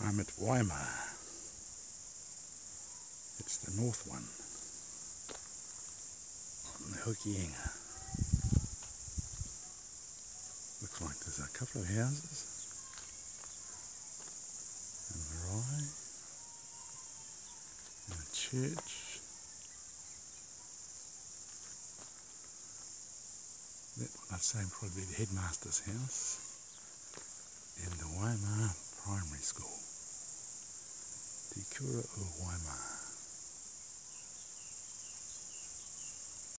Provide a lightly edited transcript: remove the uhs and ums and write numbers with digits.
I'm at Waima. It's the north one on the Hokianga. Looks like there's a couple of houses and a marae and a church. That one I'd say would probably be the headmaster's house and the Waima Primary School. Te Kura o Waima.